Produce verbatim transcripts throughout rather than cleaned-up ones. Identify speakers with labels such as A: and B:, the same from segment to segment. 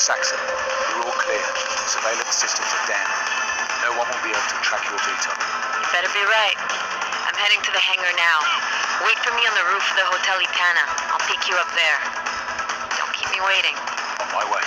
A: Saxon. You're all clear. Surveillance systems are down. No one will be able to track your veto.
B: You better be right. I'm heading to the hangar now. Wait for me on the roof of the Hotel Itana. I'll pick you up there. Don't keep me waiting.
A: On my way.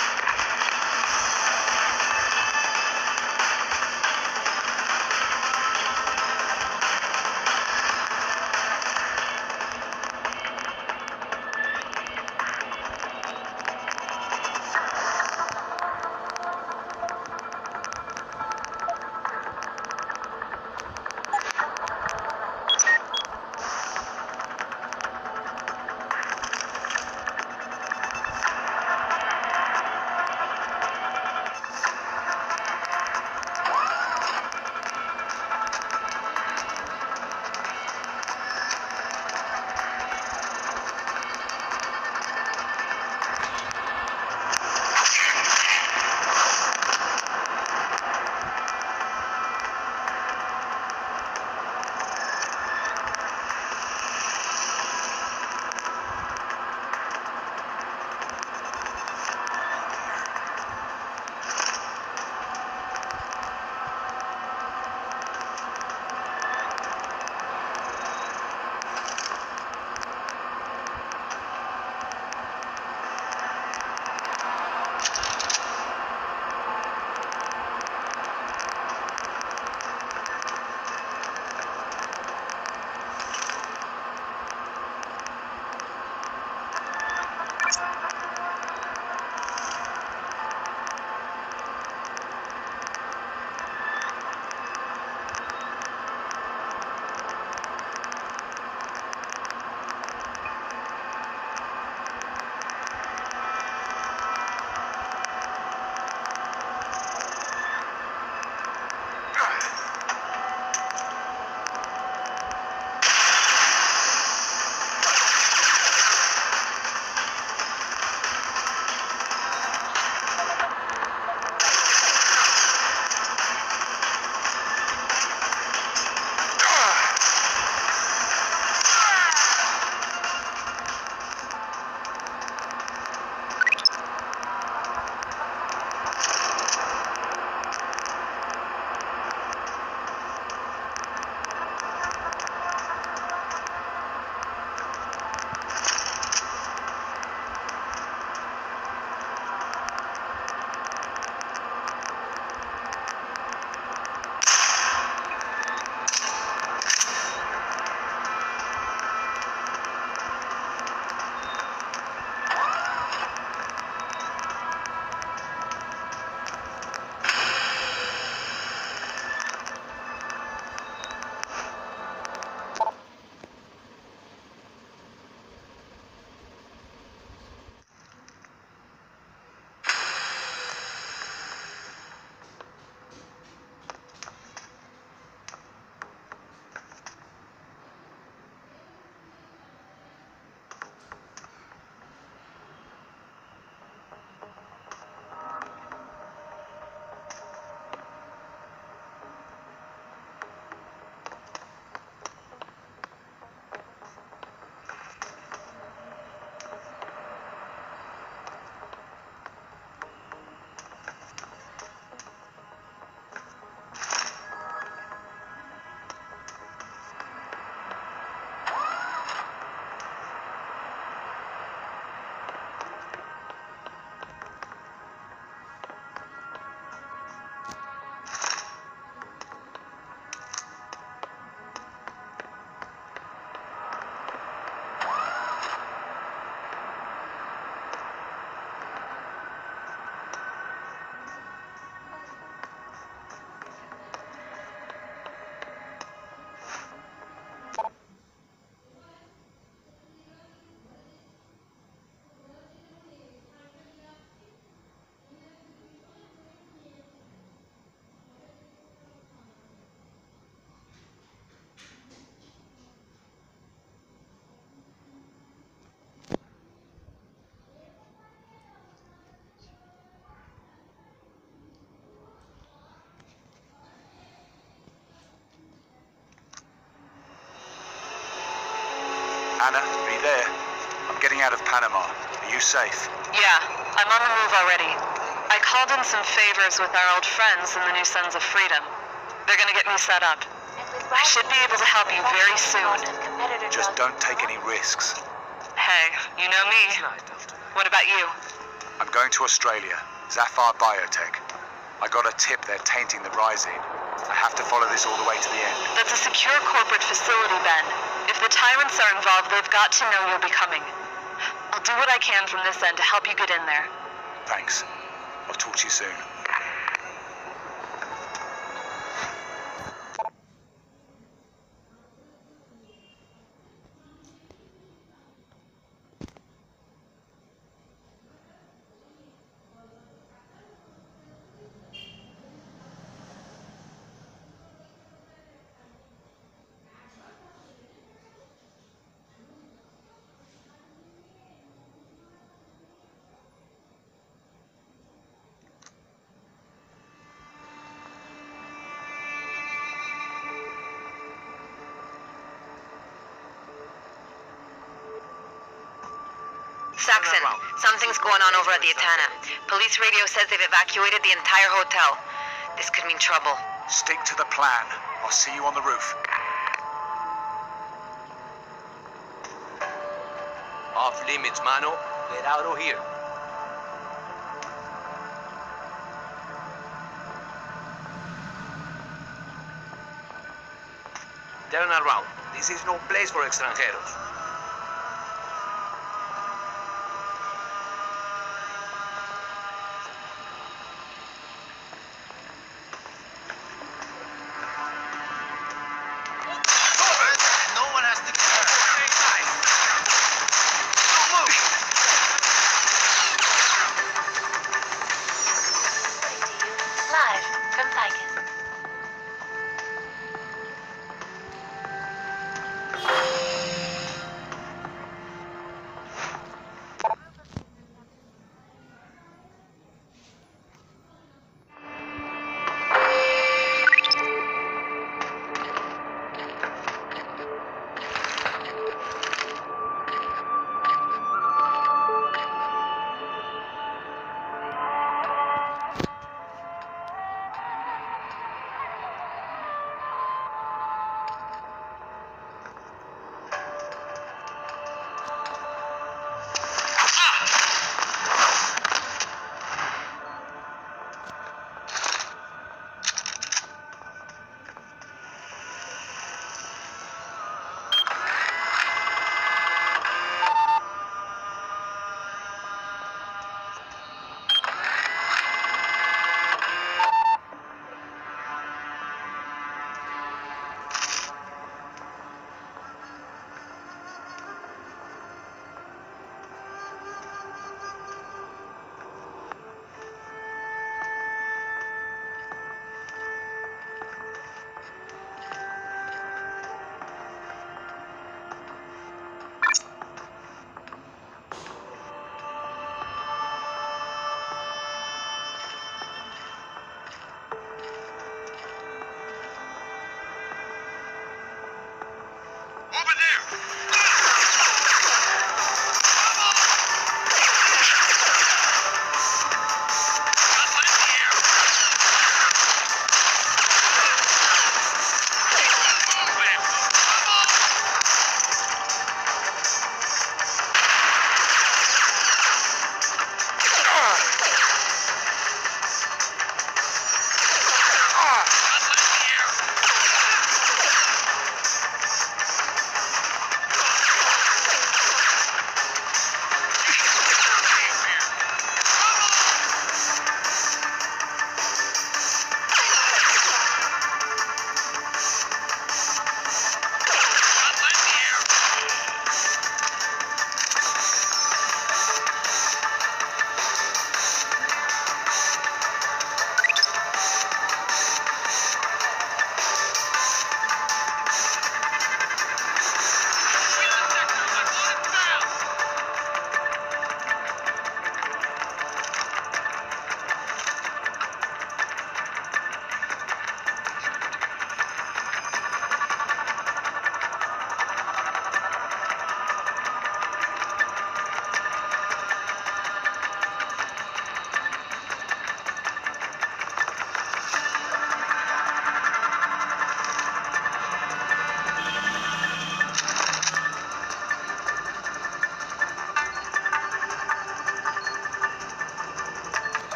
A: Anna, are you there? I'm getting out of Panama. Are you safe?
B: Yeah, I'm on the move already.
C: I called in some favors with our old friends in the New Sons of Freedom. They're gonna get me set up. I should be able to help you very soon.
A: Just don't take any risks.
C: Hey, you know me. What about you?
A: I'm going to Australia, Zafar Biotech. I got a tip they're tainting the Rising. I have to follow this all the way to the end.
C: That's a secure corporate facility, Ben. If the tyrants are involved, they've got to know you'll be coming. I'll do what I can from this end to help you get in there.
A: Thanks. I'll talk to you soon.
B: Saxon, something's going on over at the Etana. Police radio says they've evacuated the entire hotel. This could mean trouble.
A: Stick to the plan. I'll see you on the roof.
D: Off limits, mano. Get out of here. Turn around. This is no place for extranjeros.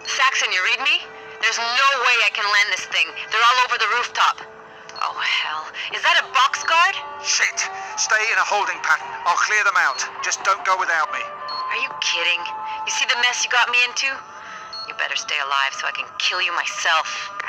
B: Saxon, you read me? There's no way I can land this thing. They're all over the rooftop. Oh, hell. Is that a box guard?
A: Shit! Stay in a holding pattern. I'll clear them out. Just don't go without me.
B: Are you kidding? You see the mess you got me into? You better stay alive so I can kill you myself.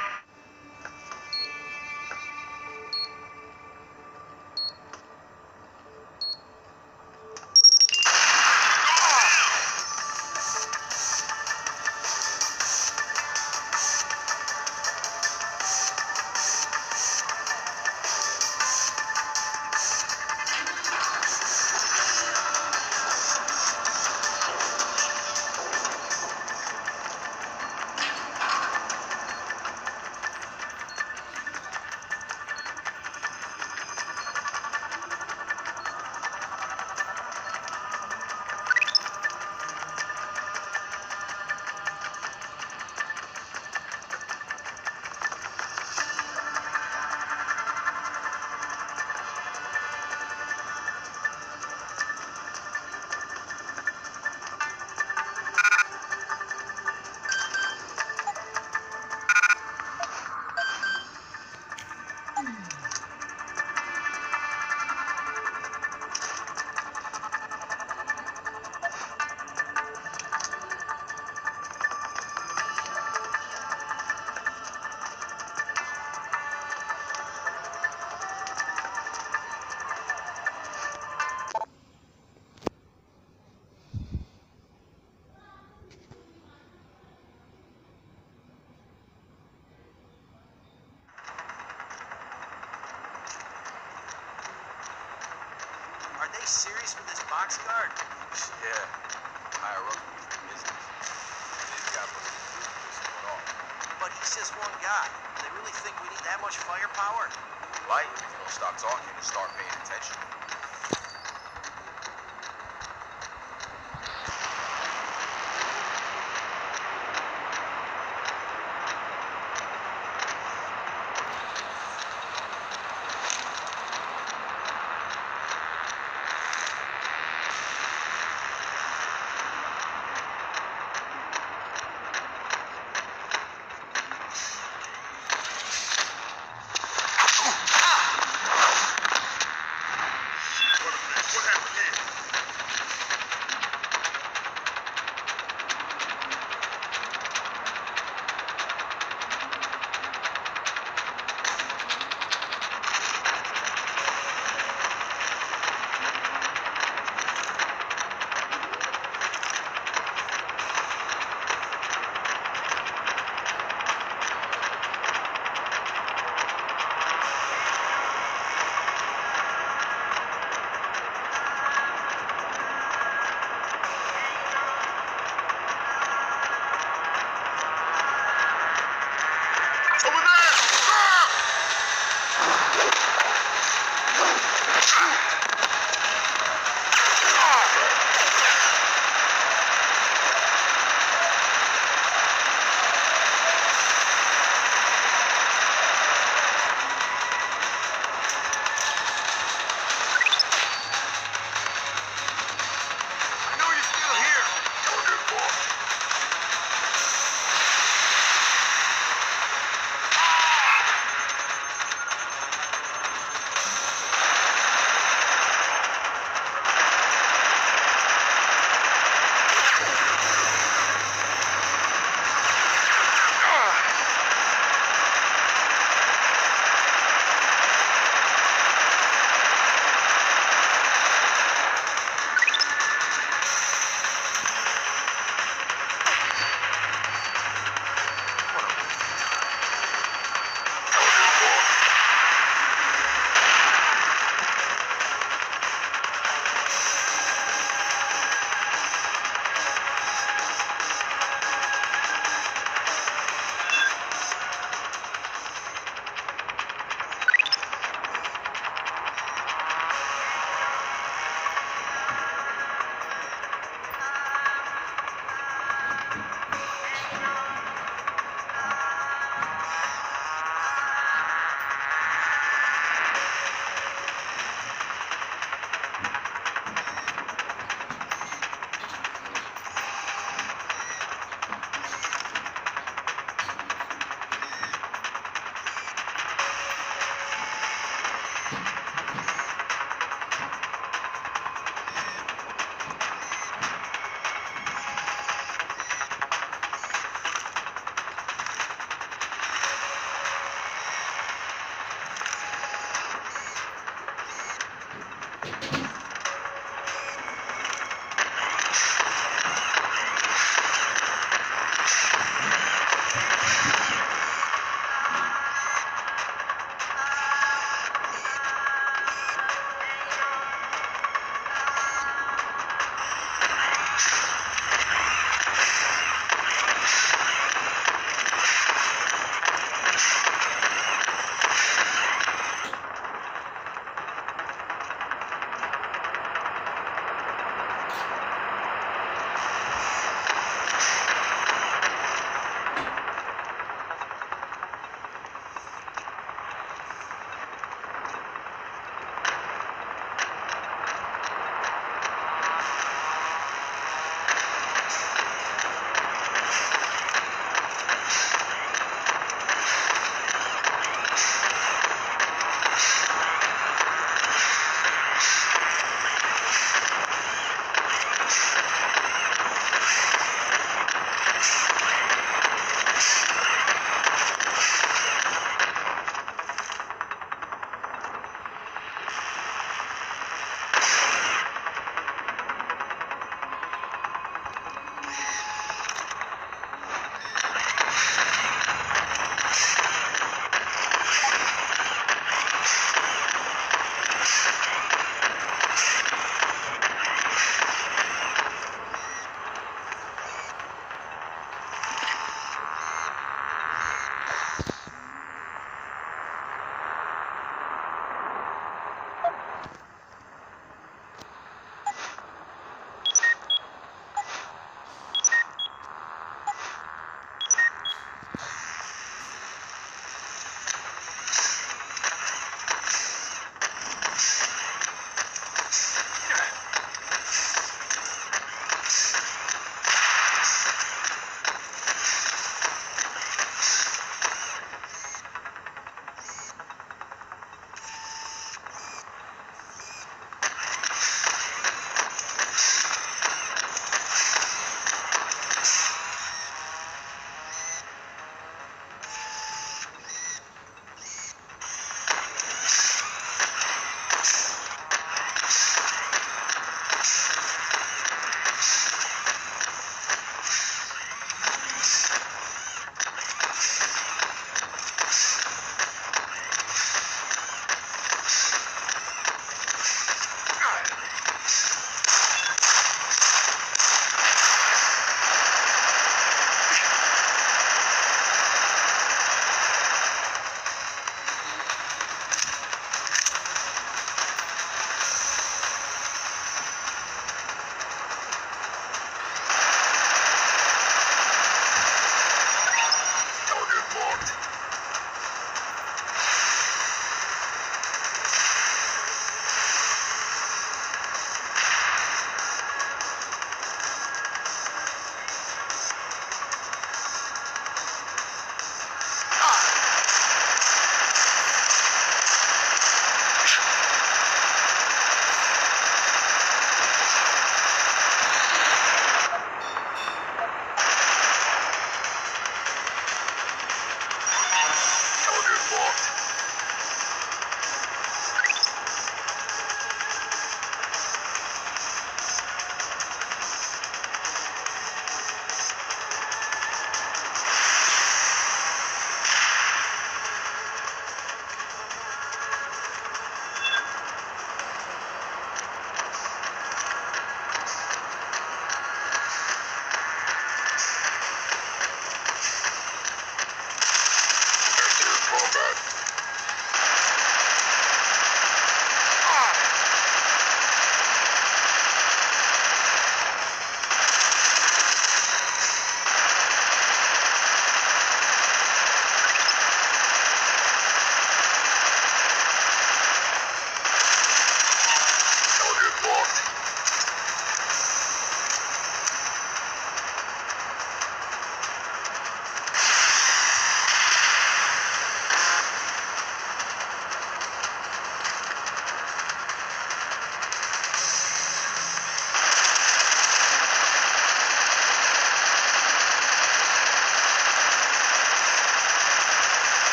E: Are they serious with this box guard?
A: Yeah. Hire up for business. They've got what they do to piss it off.
E: But he says one guy. They really think we need that much firepower?
A: Right? If you don't stop talking and start paying attention.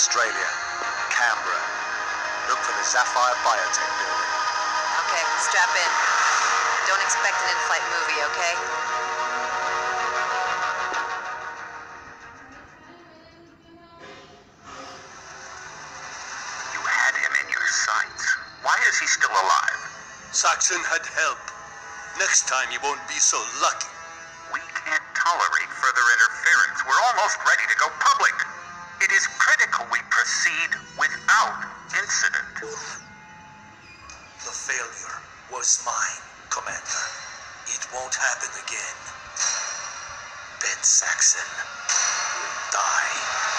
A: Australia, Canberra. Look for the Sapphire Biotech building.
B: Okay, strap in. Don't expect an in-flight movie, okay?
F: You had him in your sights. Why is he still alive?
G: Saxon had help. Next time you won't be so lucky.
F: We can't tolerate further interference. We're almost ready to go public. It is critical we proceed without incident.
E: The failure was mine, Commander. It won't happen again. Ben Saxon will die.